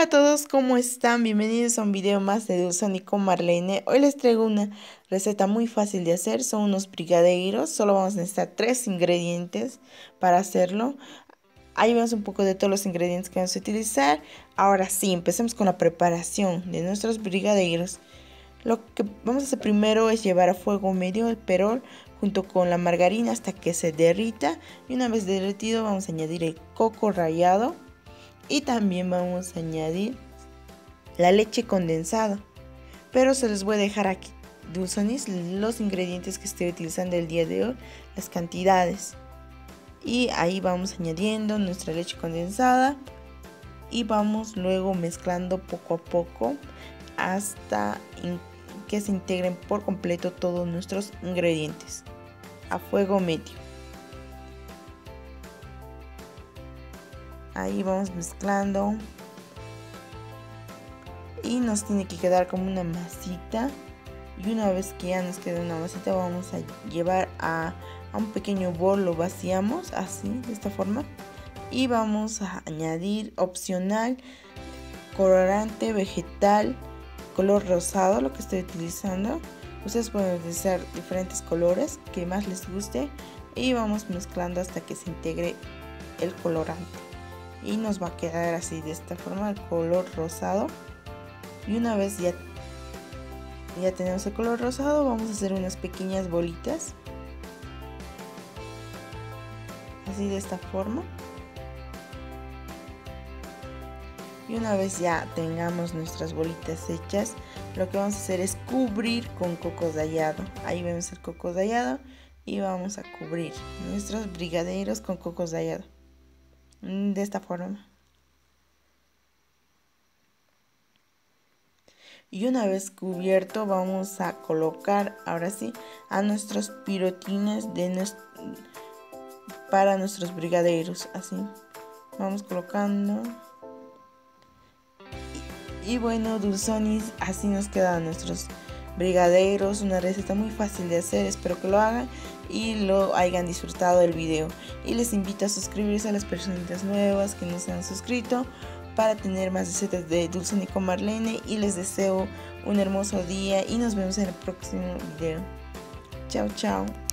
a todos, ¿cómo están? Bienvenidos a un video más de Dulzoni con Marlene. Hoy les traigo una receta muy fácil de hacer, son unos brigadeiros. Solo vamos a necesitar 3 ingredientes para hacerlo. Ahí vemos un poco de todos los ingredientes que vamos a utilizar. Ahora sí, empecemos con la preparación de nuestros brigadeiros. Lo que vamos a hacer primero es llevar a fuego medio el perol junto con la margarina hasta que se derrita. Y una vez derretido vamos a añadir el coco rallado. Y también vamos a añadir la leche condensada. Pero se les voy a dejar aquí, Dulzonis, los ingredientes que estoy utilizando el día de hoy, las cantidades. Y ahí vamos añadiendo nuestra leche condensada. Y vamos luego mezclando poco a poco hasta que se integren por completo todos nuestros ingredientes a fuego medio. Ahí vamos mezclando y nos tiene que quedar como una masita. Y una vez que ya nos queda una masita, vamos a llevar a un pequeño bol, lo vaciamos así, de esta forma. Y vamos a añadir opcional colorante vegetal color rosado, lo que estoy utilizando. Ustedes pueden utilizar diferentes colores que más les guste. Y vamos mezclando hasta que se integre el colorante. Y nos va a quedar así, de esta forma, el color rosado. Y una vez ya tenemos el color rosado, vamos a hacer unas pequeñas bolitas así, de esta forma. Y una vez ya tengamos nuestras bolitas hechas, lo que vamos a hacer es cubrir con coco rallado. Ahí vemos el coco rallado y vamos a cubrir nuestros brigadeiros con coco rallado de esta forma. Y una vez cubierto, vamos a colocar ahora sí a nuestros pirotines para nuestros brigadeiros. Así vamos colocando. Y bueno, Dulzonis, así nos quedan nuestros brigadeiros. Una receta muy fácil de hacer, espero que lo hagan y lo hayan disfrutado del video. Y les invito a suscribirse a las personitas nuevas que no se han suscrito para tener más recetas de Dulzoni con Marlene. Y les deseo un hermoso día y nos vemos en el próximo video. Chao, chao.